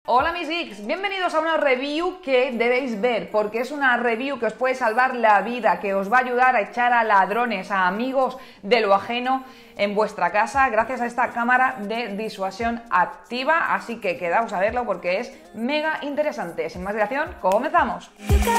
Hola mis geeks, bienvenidos a una review que debéis ver porque es una review que os puede salvar la vida, que os va a ayudar a echar a ladrones, a amigos de lo ajeno en vuestra casa gracias a esta cámara de disuasión activa, así que quedaos a verlo porque es mega interesante. Sin más dilación, comenzamos.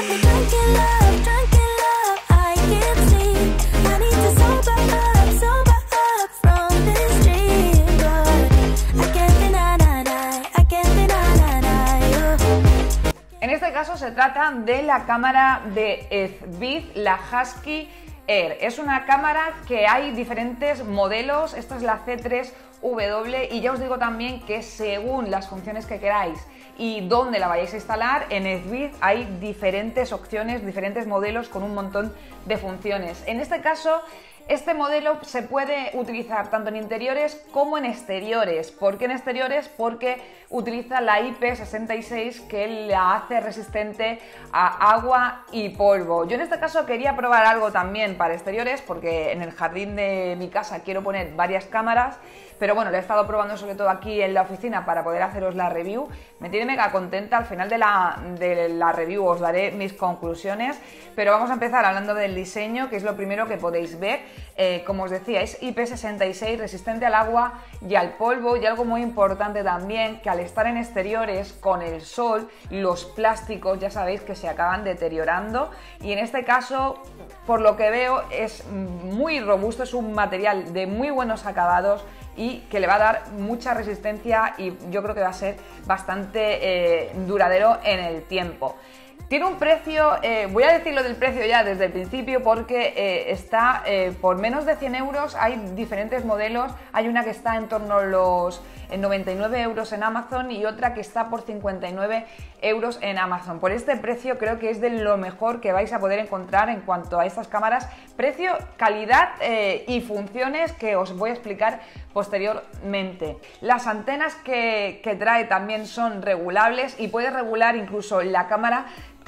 En este caso se trata de la cámara de Ezvid, la Husky Air. Es una cámara que hay diferentes modelos, esta es la C3W y ya os digo también que según las funciones que queráis y dónde la vayáis a instalar, en Ezvid hay diferentes opciones, diferentes modelos con un montón de funciones. En este caso, este modelo se puede utilizar tanto en interiores como en exteriores. ¿Por qué en exteriores? Porque utiliza la IP66 que la hace resistente a agua y polvo. Yo en este caso quería probar algo también para exteriores porque en el jardín de mi casa quiero poner varias cámaras, pero bueno, lo he estado probando sobre todo aquí en la oficina para poder haceros la review. Me tiene mega contenta, al final de la review os daré mis conclusiones, pero vamos a empezar hablando del diseño, que es lo primero que podéis ver. Como os decía, es IP66, resistente al agua y al polvo, y algo muy importante también, que al estar en exteriores con el sol, los plásticos ya sabéis que se acaban deteriorando, y en este caso, por lo que veo, es muy robusto, es un material de muy buenos acabados y que le va a dar mucha resistencia y yo creo que va a ser bastante duradero en el tiempo. Tiene un precio, voy a decirlo del precio ya desde el principio porque está por menos de 100 euros, hay diferentes modelos, hay una que está en torno a los 99 euros en Amazon y otra que está por 59 euros en Amazon. Por este precio creo que es de lo mejor que vais a poder encontrar en cuanto a estas cámaras, precio, calidad y funciones que os voy a explicar posteriormente. Las antenas que trae también son regulables y puedes regular incluso la cámara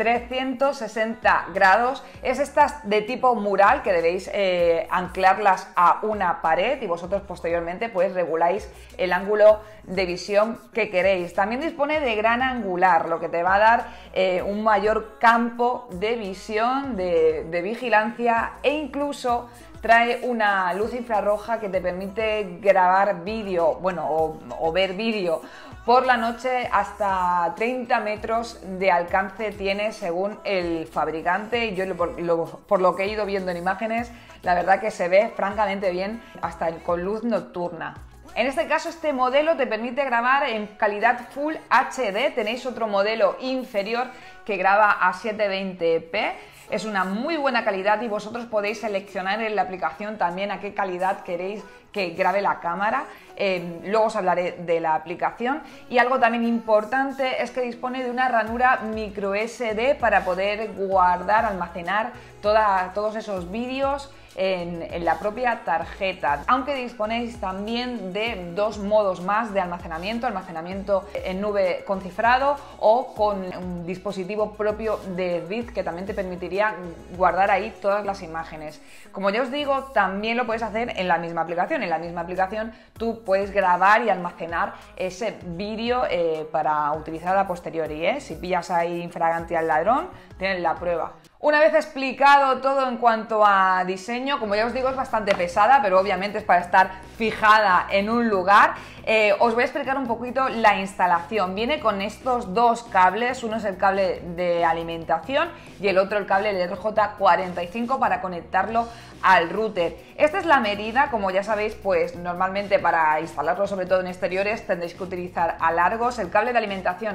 360 grados, es estas de tipo mural que debéis anclarlas a una pared y vosotros posteriormente pues reguláis el ángulo de visión que queréis. También dispone de gran angular, lo que te va a dar un mayor campo de visión, de vigilancia, e incluso trae una luz infrarroja que te permite grabar vídeo, bueno, o ver vídeo por la noche. Hasta 30 metros de alcance tiene según el fabricante, y yo por lo que he ido viendo en imágenes, la verdad que se ve francamente bien hasta con luz nocturna. En este caso, este modelo te permite grabar en calidad Full HD. Tenéis otro modelo inferior que graba a 720p. Es una muy buena calidad y vosotros podéis seleccionar en la aplicación también a qué calidad queréis que grabe la cámara. Luego os hablaré de la aplicación. Y algo también importante es que dispone de una ranura micro SD para poder guardar, almacenar todos esos vídeos en la propia tarjeta, aunque disponéis también de dos modos más de almacenamiento en nube con cifrado o con un dispositivo propio de Ezvid que también te permitiría guardar ahí todas las imágenes. Como ya os digo, también lo puedes hacer en la misma aplicación. En la misma aplicación tú puedes grabar y almacenar ese vídeo para utilizar a posteriori, ¿eh? Si pillas ahí infragante al ladrón, tienes la prueba. Una vez explicado todo en cuanto a diseño, como ya os digo, es bastante pesada, pero obviamente es para estar fijada en un lugar. Os voy a explicar un poquito la instalación. Viene con estos dos cables, uno es el cable de alimentación y el otro el cable el RJ45 para conectarlo al router. Esta es la medida, como ya sabéis, pues normalmente para instalarlo, sobre todo en exteriores, tendréis que utilizar alargos. El cable de alimentación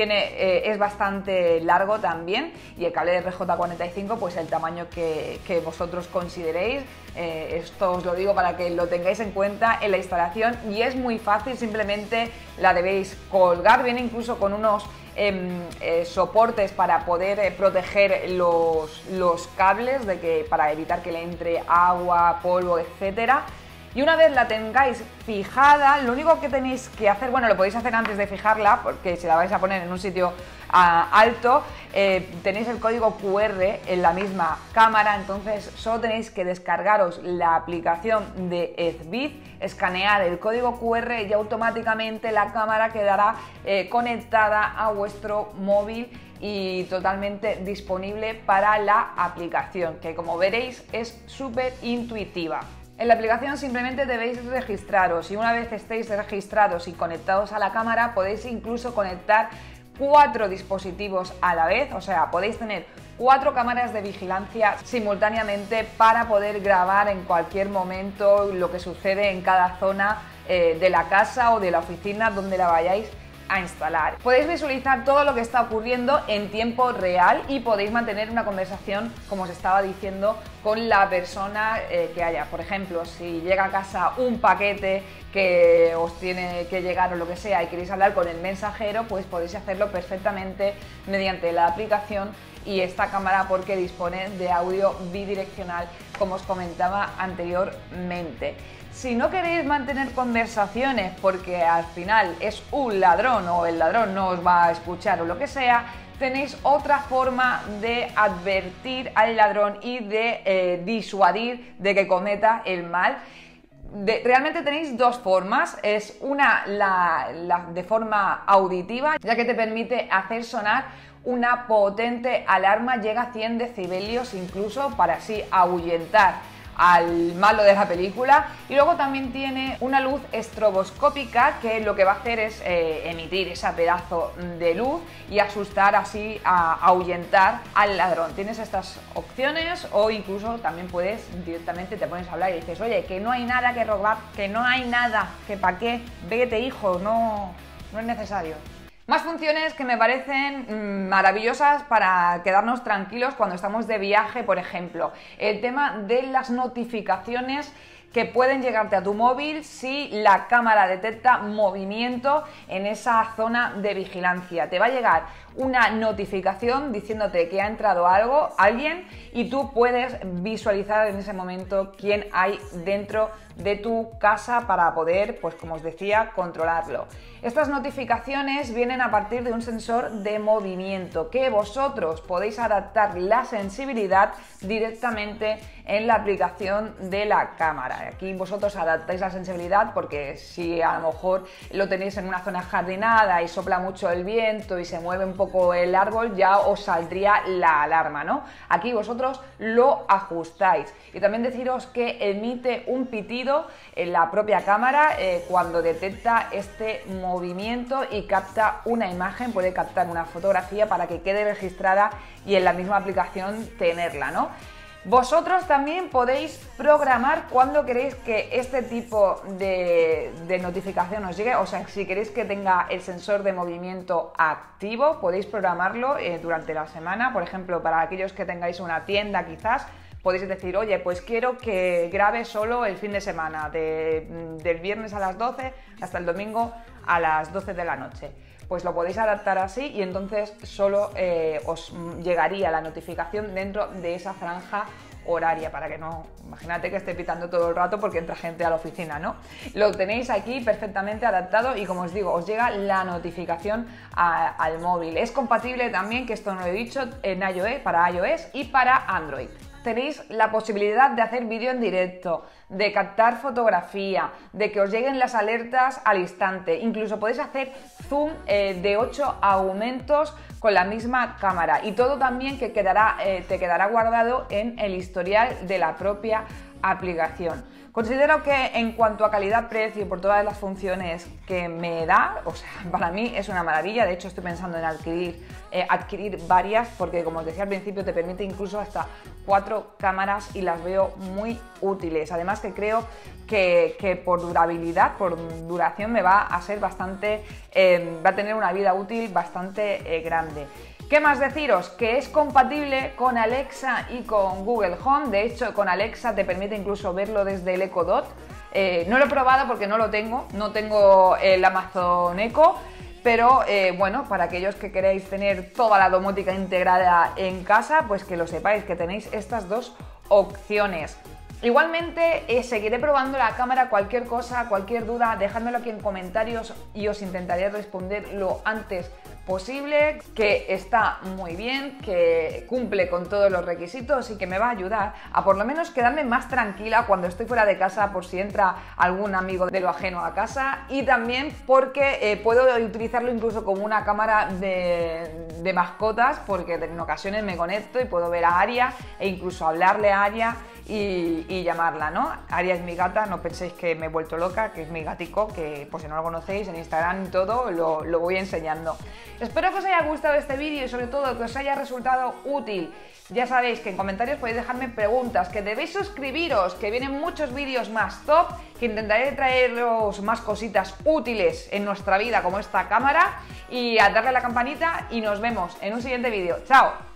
es bastante largo también, y el cable de RJ45 pues el tamaño que vosotros consideréis. Esto os lo digo para que lo tengáis en cuenta en la instalación, y es muy fácil, simplemente la debéis colgar. Viene incluso con unos soportes para poder proteger los cables para evitar que le entre agua, polvo, etcétera. Y una vez la tengáis fijada, lo único que tenéis que hacer, bueno, lo podéis hacer antes de fijarla, porque si la vais a poner en un sitio alto, tenéis el código QR en la misma cámara, entonces solo tenéis que descargaros la aplicación de Ezvid, escanear el código QR y automáticamente la cámara quedará conectada a vuestro móvil y totalmente disponible para la aplicación, que como veréis es súper intuitiva. En la aplicación simplemente debéis registraros y una vez estéis registrados y conectados a la cámara podéis incluso conectar 4 dispositivos a la vez, o sea, podéis tener 4 cámaras de vigilancia simultáneamente para poder grabar en cualquier momento lo que sucede en cada zona de la casa o de la oficina donde la vayáis a instalar. Podéis visualizar todo lo que está ocurriendo en tiempo real y podéis mantener una conversación, como os estaba diciendo, con la persona que haya. Por ejemplo, si llega a casa un paquete que os tiene que llegar o lo que sea y queréis hablar con el mensajero, pues podéis hacerlo perfectamente mediante la aplicación y esta cámara, porque dispone de audio bidireccional, como os comentaba anteriormente. Si no queréis mantener conversaciones porque al final es un ladrón o el ladrón no os va a escuchar o lo que sea, tenéis otra forma de advertir al ladrón y de disuadir de que cometa el mal. Realmente tenéis dos formas, es una la de forma auditiva, ya que te permite hacer sonar una potente alarma, llega a 100 decibelios incluso, para así ahuyentar al malo de la película, y luego también tiene una luz estroboscópica que lo que va a hacer es emitir ese pedazo de luz y asustar, así ahuyentar al ladrón. Tienes estas opciones o incluso también puedes directamente te pones a hablar y dices, oye, que no hay nada que robar, que no hay nada, que para qué, vete hijo, no es necesario. Más funciones que me parecen maravillosas para quedarnos tranquilos cuando estamos de viaje, por ejemplo, el tema de las notificaciones que pueden llegarte a tu móvil si la cámara detecta movimiento en esa zona de vigilancia. Te va a llegar una notificación diciéndote que ha entrado alguien, y tú puedes visualizar en ese momento quién hay dentro de tu casa para poder, pues como os decía, controlarlo. Estas notificaciones vienen a partir de un sensor de movimiento que vosotros podéis adaptar la sensibilidad directamente en la aplicación de la cámara. Aquí vosotros adaptáis la sensibilidad porque si a lo mejor lo tenéis en una zona jardinada y sopla mucho el viento y se mueve un poco el árbol, ya os saldría la alarma, ¿no? Aquí vosotros lo ajustáis. Y también deciros que emite un pitido en la propia cámara cuando detecta este movimiento y capta una imagen, puede captar una fotografía para que quede registrada y en la misma aplicación tenerla, ¿no? Vosotros también podéis programar cuando queréis que este tipo de notificación os llegue, o sea, si queréis que tenga el sensor de movimiento activo, podéis programarlo durante la semana. Por ejemplo, para aquellos que tengáis una tienda quizás, podéis decir, oye, pues quiero que grabe solo el fin de semana, del viernes a las 12 hasta el domingo a las 12 de la noche. Pues lo podéis adaptar así y entonces solo os llegaría la notificación dentro de esa franja horaria, para que no, imagínate que esté pitando todo el rato porque entra gente a la oficina, ¿no? Lo tenéis aquí perfectamente adaptado y, como os digo, os llega la notificación al móvil. Es compatible también, que esto no lo he dicho, en iOS, para iOS y para Android. Tenéis la posibilidad de hacer vídeo en directo, de captar fotografía, de que os lleguen las alertas al instante. Incluso podéis hacer zoom de 8 aumentos con la misma cámara, y todo también que te quedará guardado en el historial de la propia aplicación. Considero que en cuanto a calidad-precio y por todas las funciones que me da, o sea, para mí es una maravilla. De hecho, estoy pensando en adquirir varias, porque como os decía al principio, te permite incluso hasta 4 cámaras y las veo muy útiles. Además que creo que por durabilidad, por duración, me va a ser bastante, va a tener una vida útil bastante grande. ¿Qué más deciros? Que es compatible con Alexa y con Google Home. De hecho, con Alexa te permite incluso verlo desde el Echo Dot. No lo he probado porque no lo tengo, no tengo el Amazon Echo, pero bueno, para aquellos que queréis tener toda la domótica integrada en casa, pues que lo sepáis, que tenéis estas dos opciones. Igualmente seguiré probando la cámara, cualquier cosa, cualquier duda, dejádmelo aquí en comentarios y os intentaré responder lo antes posible, que está muy bien, que cumple con todos los requisitos y que me va a ayudar a por lo menos quedarme más tranquila cuando estoy fuera de casa por si entra algún amigo de lo ajeno a casa, y también porque puedo utilizarlo incluso como una cámara de mascotas, porque en ocasiones me conecto y puedo ver a Aria e incluso hablarle a Aria y llamarla, ¿no? Aria es mi gata, no penséis que me he vuelto loca, que es mi gatico, que por si no lo conocéis, en Instagram y todo lo voy enseñando. Espero que os haya gustado este vídeo y sobre todo que os haya resultado útil. Ya sabéis que en comentarios podéis dejarme preguntas, que debéis suscribiros, que vienen muchos vídeos más top, que intentaré traeros más cositas útiles en nuestra vida como esta cámara, y a darle a la campanita y nos vemos en un siguiente vídeo. ¡Chao!